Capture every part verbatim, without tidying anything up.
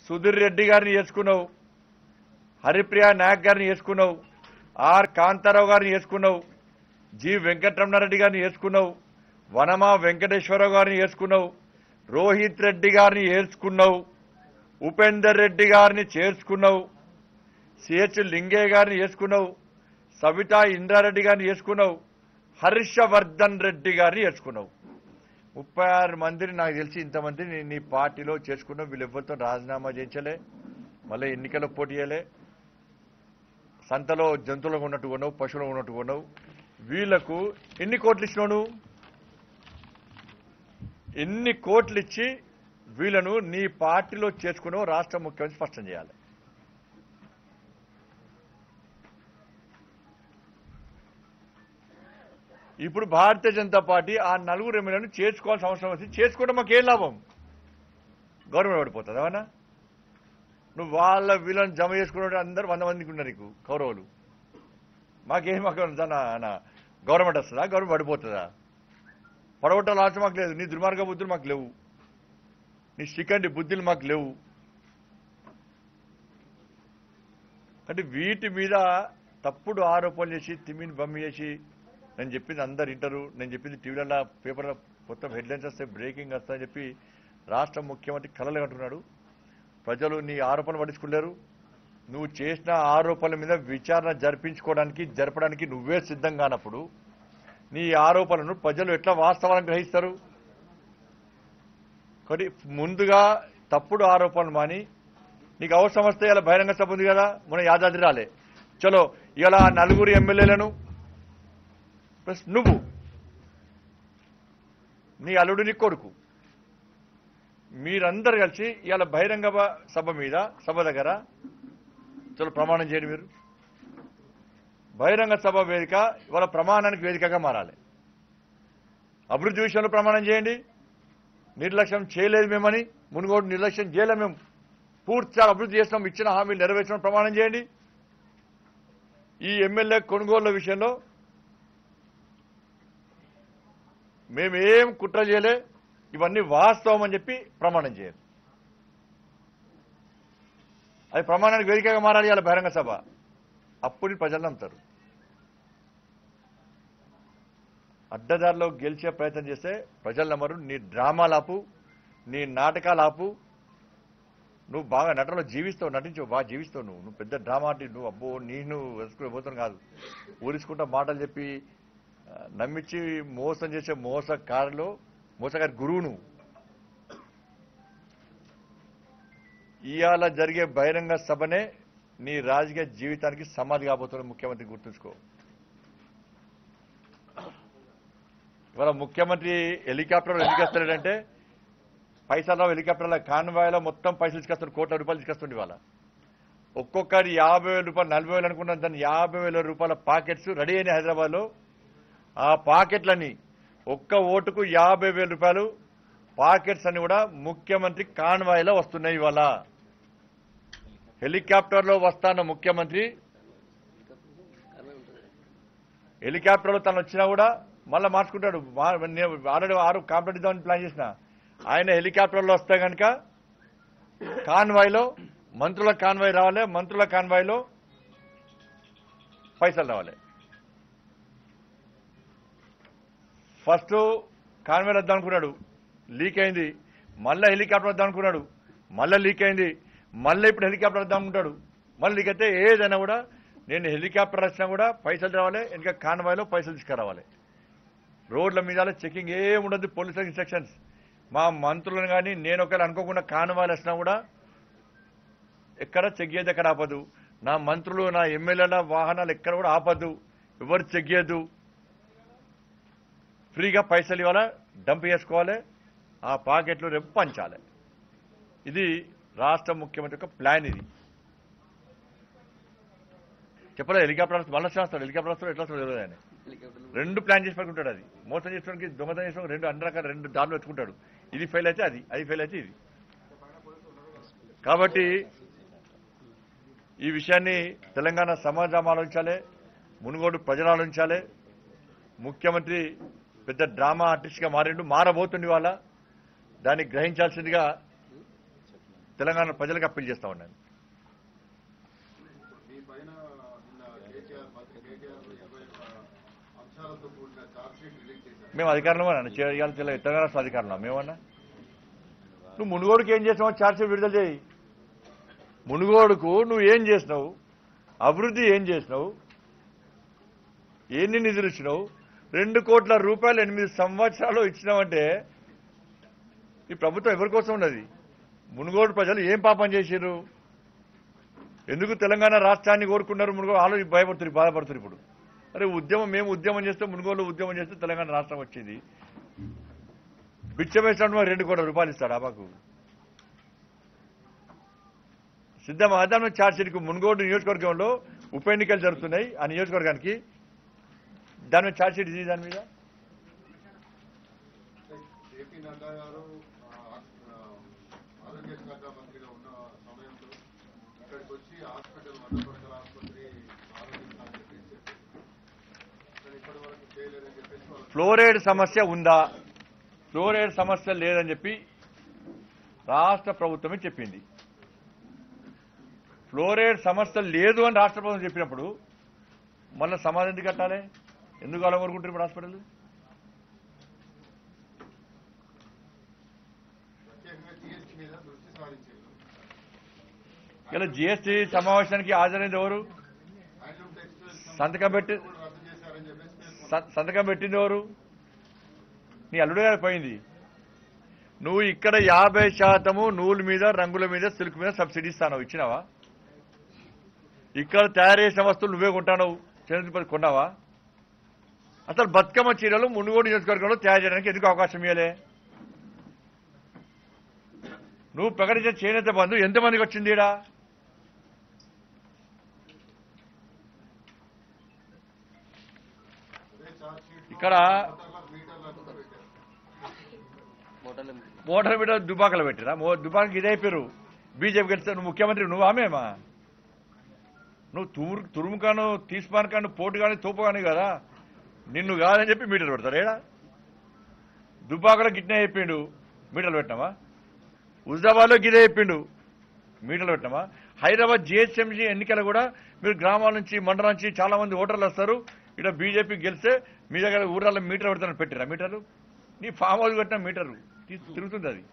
సుధీర్ రెడ్డి గారిని చేసుకున్నావు, హరిప్రియ నాయక్ గారిని చేసుకున్నావు, ఆర్ కాంతారావు గారిని చేసుకున్నావు, జి వెంకటరమణారెడ్డి గారిని చేసుకున్నావు, వనమా వెంకటేశ్వరరావు గారిని చేసుకున్నావు, రోహిత్ రెడ్డి గారిని చేసుకున్నావు, ఉపేందర్ రెడ్డి గారిని చేర్చుకున్నావు, సిహెచ్ లింగయ్య గారిని చేసుకున్నావు, సవితా ఇంద్రారెడ్డి గారిని చేసుకున్నావు, హర్షవర్ధన్ రెడ్డి గారిని చేసుకున్నావు. ముప్పై ఆరు మందిని నాకు తెలిసి ఇంతమందిని నీ పార్టీలో చేసుకున్నావు. వీళ్ళు ఎవరితో రాజీనామా చేయించలే, మళ్ళీ ఎన్నికల్లో పోటీ చేయలే, సంతలో జంతువులకు ఉన్నట్టు కొన్నావు, పశువులకు ఉన్నట్టు కొన్నావు. వీళ్లకు ఎన్ని కోట్లు ఇచ్చినావు నువ్వు? ఎన్ని కోట్లు ఇచ్చి వీళ్ళను నీ పార్టీలో చేసుకున్నావు? రాష్ట్ర ముఖ్యమంత్రి స్పష్టం చేయాలి. ఇప్పుడు భారతీయ జనతా పార్టీ ఆ నలుగురు ఎమ్మెల్యేలను చేర్చుకోవాల్సిన అవసరం వచ్చింది. చేసుకోవడం మాకేం లాభం? గవర్నమెంట్ పడిపోతుంది అవునా? నువ్వు వాళ్ళ వీళ్ళని జమ చేసుకున్న అందరూ వంద మందికి ఉన్నారు నీకు కౌరవులు. మాకేం మాకు గవర్నమెంట్ వస్తుందా? గవర్నమెంట్ పడిపోతుందా? పడగొట్టాల ఆశ మాకు లేదు. నీ దుర్మార్గ బుద్ధులు మాకు లేవు, నీ శిఖండి బుద్ధులు మాకు లేవు. అంటే వీటి మీద తప్పుడు ఆరోపణలు చేసి తిమ్మిని బమ్మి చేసి నేను చెప్పింది అందరు వింటారు, నేను చెప్పింది టీవీలలో పేపర్లో మొత్తం హెడ్లైన్స్ వస్తాయి, బ్రేకింగ్ వస్తాయని చెప్పి రాష్ట్ర ముఖ్యమంత్రి కలలు కంటున్నాడు. ప్రజలు నీ ఆరోపణలు పట్టించుకోలేరు. నువ్వు చేసిన ఆరోపణల మీద విచారణ జరిపించుకోవడానికి జరపడానికి నువ్వే సిద్ధం కానప్పుడు నీ ఆరోపణలను ప్రజలు ఎట్లా వాస్తవాలను గ్రహిస్తారు? కానీ ముందుగా తప్పుడు ఆరోపణలు మాని, నీకు అవసరం వస్తే ఇలా బహిరంగ సభ ఉంది కదా, మన యాదాద్రి రాలే, చలో ఇలా నలుగురు ఎమ్మెల్యేలను ప్లస్ నువ్వు, నీ అల్లుడు, నీ కొడుకు, మీరందరు కలిసి ఇవాళ బహిరంగ సభ మీద సభ దగ్గర చలో ప్రమాణం చేయండి. మీరు బహిరంగ సభ వేదిక ఇవాళ ప్రమాణానికి వేదికగా మారాలి. అభివృద్ధి విషయంలో ప్రమాణం చేయండి. నిర్లక్ష్యం చేయలేదు మేమని, మునుగోడు నిర్లక్ష్యం చేయలేదు, మేము పూర్తిగా అభివృద్ధి చేసినాం, ఇచ్చిన హామీలు నెరవేర్చడం ప్రమాణం చేయండి. ఈ ఎమ్మెల్యే కొనుగోళ్ల విషయంలో మేమేం కుట్ర చేయలే, ఇవన్నీ వాస్తవం అని చెప్పి ప్రమాణం చేయాలి. అది ప్రమాణానికి వేదికగా మారాలి అలా బహిరంగ సభ. అప్పుడు ప్రజలు నమ్ముతారు. అడ్డదారిలో గెలిచే ప్రయత్నం చేస్తే ప్రజలు నమ్మరు. నీ డ్రామాలాపు, నీ నాటకాలాపు. నువ్వు బాగా నటనలో జీవిస్తావు, నటించవు, బాగా జీవిస్తావు. నువ్వు నువ్వు పెద్ద డ్రామా ఆర్టి. నువ్వు అబ్బో నేను వెసుకుని పోతాను కాదు, ఊరించుకుంటా మాటలు చెప్పి నమ్మించి మోసం చేసే మోసకారులో మోసగారి గురువు నువ్వు. ఇవాళ జరిగే బహిరంగ సభనే నీ రాజకీయ జీవితానికి సమాధి కాబోతున్న ముఖ్యమంత్రి గుర్తుంచుకో. ఇవాళ ముఖ్యమంత్రి హెలికాప్టర్లో ఎందుకు వస్తాడంటే పైసల్లో హెలికాప్టర్ల కాన్వాయ్లో మొత్తం పైసలు తీసుకొస్తాడు, కోట్ల రూపాయలు తీసుకొస్తుండే. ఇవాళ ఒక్కొక్కరి యాభై వేల రూపాయలు నలభై వేలు అనుకున్న దాన్ని యాభై వేల రూపాయల పాకెట్స్ రెడీ అయినాయి హైదరాబాద్లో. ఆ పాకెట్లని ఒక్క ఓటుకు యాభై వేల రూపాయలు పాకెట్స్ అన్ని కూడా ముఖ్యమంత్రి కాన్వాయ్లో వస్తున్నాయి. ఇవాళ హెలికాప్టర్లో వస్తాన్న ముఖ్యమంత్రి హెలికాప్టర్లో తను వచ్చినా కూడా మళ్ళీ మార్చుకుంటాడు. ఆల్రెడీ ఆరు కాంప్లీట్ ఇద్దామని ప్లాన్ చేసిన ఆయన హెలికాప్టర్లో వస్తే కనుక కాన్వాయ్లో మంత్రుల కాన్వాయ్ రావాలి, మంత్రుల కాన్వాయ్లో పైసలు రావాలి. ఫస్ట్ కాన్వాయ్ వద్దాం అనుకున్నాడు, లీక్ అయింది. మళ్ళీ హెలికాప్టర్ వద్దాం అనుకున్నాడు, మళ్ళీ లీక్ అయింది. మళ్ళీ ఇప్పుడు హెలికాప్టర్ వద్దాం అనుకుంటాడు, మళ్ళీ లీక్ అయితే ఏదైనా కూడా నేను హెలికాప్టర్ వచ్చినా కూడా పైసలు రావాలి, ఇంకా కాన్వాయ్లో పైసలు తీసుకురావాలి. రోడ్ల మీద చెకింగ్ ఏముండదు, పోలీసులకు ఇన్స్ట్రక్షన్స్. మా మంత్రులను కానీ నేను ఒకవేళ అనుకోకుండా కాన్వాయ్లు వచ్చినా కూడా ఎక్కడ చెక్ చేయదు, ఎక్కడ ఆపదు. నా మంత్రులు నా ఎమ్మెల్యేల వాహనాలు ఎక్కడ కూడా ఆపద్దు, ఎవరు చెక్ చేయద్దు. ఫ్రీగా పైసలు ఇవ్వాలా, డంప్ చేసుకోవాలి, ఆ పాకెట్లు రేపు పంచాలి. ఇది రాష్ట్ర ముఖ్యమంత్రి యొక్క ప్లాన్. ఇది చెప్పలే హెలికాప్టర్ మళ్ళీ వస్తాడు, హెలికాప్టర్ వస్తాడు, ఎట్లా వస్తాడు తెలియదు. ఆయన రెండు ప్లాన్ చేసి పడుకుంటాడు. అది మోసం చేసుకోవడానికి, దొంగతనం చేసుకోవడానికి రెండు అన్ని రకాల రెండు దారులు వెతుకుంటాడు. ఇది ఫెయిల్ అయితే అది, అది ఫెయిల్ అయితే ఇది. కాబట్టి ఈ విషయాన్ని తెలంగాణ సమాజం ఆలోచించాలి, మునుగోడు ప్రజలు ఆలోచించాలి. ముఖ్యమంత్రి పెద్ద డ్రామా ఆర్టిస్ట్గా మారిండు, మారబోతుండి వాళ్ళ దాన్ని గ్రహించాల్సిందిగా తెలంగాణ ప్రజలకు అప్పీల్ చేస్తా ఉన్నాను. మేము అధికారంలో చేయాలి తెలంగాణ రాష్ట్ర అధికారంలో మేమన్నా నువ్వు మునుగోడుకు ఏం చేసినావు ఛార్జ్షీట్ విడుదల చేయి. మునుగోడుకు నువ్వు ఏం చేసినావు, అభివృద్ధి ఏం చేసినావు, ఎన్ని నిధులు ఇచ్చినావు, రెండు కోట్ల రూపాయలు ఎనిమిది సంవత్సరాలు ఇచ్చినావంటే ఈ ప్రభుత్వం ఎవరి కోసం ఉన్నది? మునుగోడు ప్రజలు ఏం పాపం చేశారు? ఎందుకు తెలంగాణ రాష్ట్రాన్ని కోరుకున్నారు? మునుగోడు ఆలోచి భయపడుతుంది, బాధపడుతుంది. ఇప్పుడు అరే ఉద్యమం మేము ఉద్యమం చేస్తే మునుగోడులో ఉద్యమం చేస్తే తెలంగాణ రాష్ట్రం వచ్చింది. బిచ్చం వేసినట్టు రెండు కోట్ల రూపాయలు ఇస్తాడు ఆ మాకు సిద్ధం. ఆదానం ఛార్జ్షీట్కు మునుగోడు నియోజకవర్గంలో ఉప ఎన్నికలు జరుగుతున్నాయి. ఆ నియోజకవర్గానికి దాని మీద ఛార్జ్షీట్ ఇది. దాని మీద ఫ్లోరైడ్ సమస్య ఉందా? ఫ్లోరైడ్ సమస్య లేదని చెప్పి రాష్ట్ర ప్రభుత్వమే చెప్పింది. ఫ్లోరైడ్ సమస్య లేదు అని రాష్ట్ర ప్రభుత్వం చెప్పినప్పుడు మళ్ళీ సమాధానం ఎందుకు కట్టాలి? ఎందుకు అలా కోరుకుంటారు ఇప్పుడు హాస్పిటల్? ఇలా జిఎస్టీ సమావేశానికి హాజరైంది ఎవరు? సంతకం పెట్టి సంతకం పెట్టింది ఎవరు? నీ అల్లుడే పోయింది. నువ్వు ఇక్కడ యాభై శాతము నూలు మీద, రంగుల మీద, సిల్క్ మీద సబ్సిడీ ఇస్తాను, ఇచ్చినావా? ఇక్కడ తయారు చేసిన వస్తువులు నువ్వే కొంటావు, చంద్రపతి కొన్నావా? అసలు బతుకమ్మ చీరలు మునుగోడు నియోజకవర్గంలో తయారు చేయడానికి ఎందుకు అవకాశం ఇవ్వలే? నువ్వు ప్రకటించిన చేనేత బంధు ఎంతమందికి వచ్చింది? ఈడ ఇక్కడ మోటార్ మీద దుబాకలు పెట్టిరా? దుబాకకి ఇదే పేరు. బీజేపీ గెలిస్తే నువ్వు ముఖ్యమంత్రి, నువ్వు ఆమెమా? నువ్వు తురు తురుము కాను, తీసిపాను కాను, పోటు కానీ, తోపు కానీ కదా, నిన్ను కాదని చెప్పి మీటర్లు పెడతారు. ఏడా దుబాకలో గిట్నే చెప్పిండు, మీటర్లు పెట్టినామా? హుజాబాద్లో గిదే చెప్పిండు, మీటర్లు పెట్టినామా? హైదరాబాద్ జిహెచ్ఎంసీ ఎన్నికలు కూడా మీరు గ్రామాల నుంచి, మండలం నుంచి చాలా మంది ఓటర్లు వస్తారు. ఇక్కడ బీజేపీ గెలిస్తే మీ దగ్గర ఊరాల్లో మీటర్ పెడతాను, పెట్టిరా మీటర్లు? నీ ఫామ్ హౌస్ పెట్టిన మీటర్లు తిరుగుతుంది. అది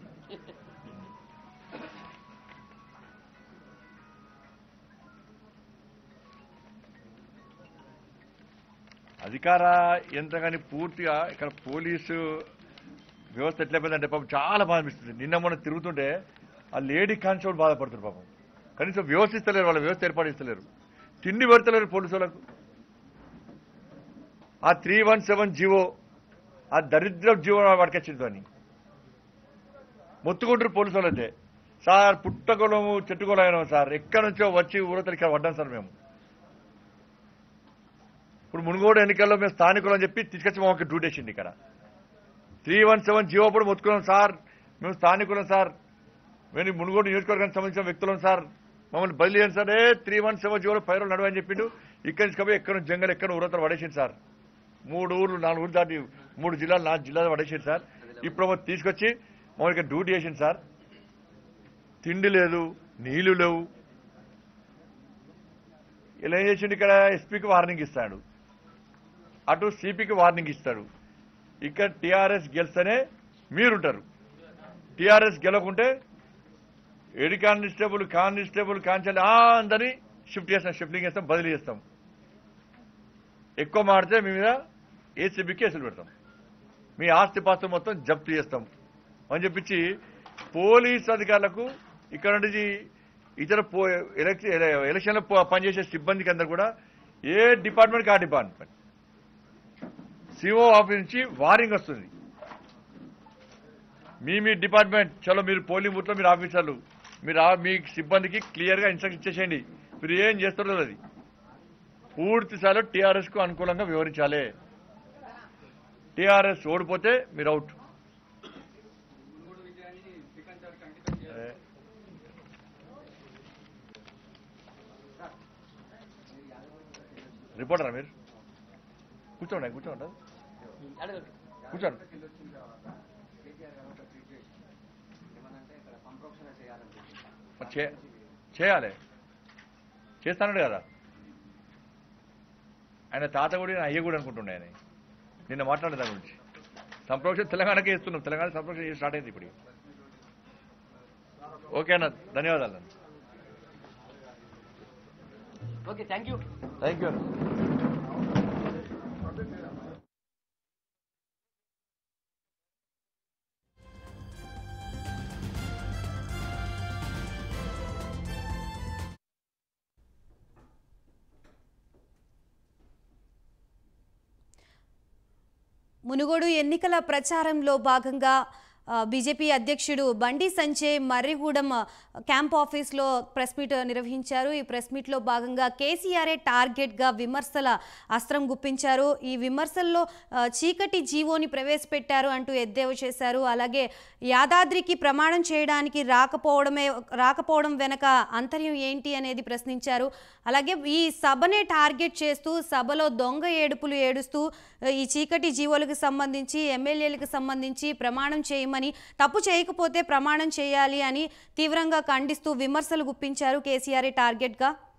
అధికార యంత్రాన్ని పూర్తిగా ఇక్కడ పోలీసు వ్యవస్థ ఎట్లయిపోయిందంటే పాపం చాలా బాధ అనిపిస్తుంది. నిన్న మొన్న తిరుగుతుంటే ఆ లేడీ కానిస్టేబుల్ బాధపడుతున్నారు పాపం. కనీసం వ్యవస్థిస్తలేరు, వాళ్ళ వ్యవస్థ ఏర్పాటిస్తలేరు, తిండి పెడతలేరు పోలీసు వాళ్ళకు. ఆ త్రీ వన్ సెవెన్ జీవో, ఆ దరిద్ర జీవో పట్టుకొచ్చింది అని మొత్తుకుంటారు పోలీసు వాళ్ళైతే. సార్ పుట్టగొలము చెట్టుగొలైనాం సార్, ఎక్కడి నుంచో వచ్చి ఊరతలు ఇక్కడ పడ్డాం సార్ మేము. ఇప్పుడు మునుగోడు ఎన్నికల్లో మేము స్థానికులు అని చెప్పి తీసుకొచ్చి మాకు డ్యూటీ వేసింది. ఇక్కడ త్రీ వన్ సెవెన్ జీవో కూడా మొత్తుకున్నాం సార్, మేము స్థానికులం సార్, మేము మునుగోడు నియోజకవర్గానికి సంబంధించిన వ్యక్తులం సార్, మమ్మల్ని బదిలీ చేయండి సార్. ఏ త్రీ వన్ సెవెన్ జీవోలో పై రోజులు నడవని చెప్పిండు. ఇక్కడి నుంచి కాబట్టి ఎక్కడ జంగల్ ఎక్కడ ఊరతలు పడేసింది సార్. మూడు ఊర్లు నాలుగు ఊర్లు దాటి మూడు జిల్లాలు నాలుగు జిల్లాలు పడేసింది సార్. ఇప్పుడు తీసుకొచ్చి మమ్మల్ని ఇక్కడ డ్యూటీ చేసింది సార్. తిండి లేదు, నీళ్లు లేవు. ఇలా ఏం చేసిండు? ఇక్కడ ఎస్పీకి వార్నింగ్ ఇస్తాడు, అటు సిపికి వార్నింగ్ ఇస్తాడు. ఇక్కడ టీఆర్ఎస్ గెలిస్తేనే మీరుంటారు, టీఆర్ఎస్ గెలకుంటే ఎడి కానిస్టేబుల్ కానిస్టేబుల్ కానిస్టేబుల్ అందరినీ షిఫ్ట్ చేస్తాం, షిఫ్టింగ్ చేస్తాం, బదిలీ చేస్తాం. ఎక్కువ మాడితే మీ మీద ఏసీబీ కేసులు పెడతాం, మీ ఆస్తి పాస్తులు మొత్తం జప్తు చేస్తాం అని చెప్పించి పోలీస్ అధికారులకు ఇక్కడ నుంచి ఇతర ఎలక్షన్లో పనిచేసే సిబ్బందికి అందరూ కూడా ఏ డిపార్ట్మెంట్కి ఆ డిపార్ట్మెంట్ సిఓ ఆఫీస్ నుంచి వార్నింగ్ వస్తుంది. మీ మీ డిపార్ట్మెంట్ చలో మీరు పోలింగ్ బూత్లో మీరు ఆఫీసర్లు మీరు మీ సిబ్బందికి క్లియర్గా ఇన్స్ట్రక్షన్ ఇచ్చేసేయండి, మీరు ఏం చేస్తారో అది పూర్తి స్థాయిలో టీఆర్ఎస్ కు అనుకూలంగా వివరించాలి. టీఆర్ఎస్ ఓడిపోతే మీరు అవుట్. రిపోర్టరా మీరు? కూర్చోండి కూర్చోండి కూర్చోండి. మరి చే- చేయాలి చేస్తాడు కదా ఆయన తాత కూడా ఆయన అయ్య కూడా అనుకుంటుండే ఆయన నిన్న మాట్లాడే దాని గురించి సంప్రోక్షణ తెలంగాణకే ఇస్తున్నాం తెలంగాణ సంప్రోక్షణ స్టార్ట్ అయింది ఇప్పుడు ఓకే అన్న ధన్యవాదాలు అన్న okay thank you thank you అన్న మునుగోడు ఎన్నికల ప్రచారంలో భాగంగా బీజేపీ అధ్యక్షుడు బండి సంజయ్ మర్రిగూడెం క్యాంప్ ఆఫీస్లో ప్రెస్ మీట్ నిర్వహించారు. ఈ ప్రెస్ మీట్లో భాగంగా కేసీఆర్ఏ టార్గెట్గా విమర్శల అస్త్రం గుప్పించారు. ఈ విమర్శల్లో చీకటి జీవోని ప్రవేశపెట్టారు అంటూ ఎద్దేవా చేశారు. అలాగే యాదాద్రికి ప్రమాణం చేయడానికి రాకపోవడమే రాకపోవడం వెనక అంతర్యం ఏంటి అనేది ప్రశ్నించారు. అలాగే ఈ సభనే టార్గెట్ చేస్తూ సభలో దొంగ ఏడుపులు ఏడుస్తూ ఈ చీకటి జీవోలకు సంబంధించి ఎమ్మెల్యేలకు సంబంధించి ప్రమాణం చేయమని తప్పు చేయకపోతే ప్రమాణం చేయాలి అని తీవ్రంగా ఖండిస్తూ విమర్శలు గుప్పించారు కేసీఆర్ టార్గెట్గా.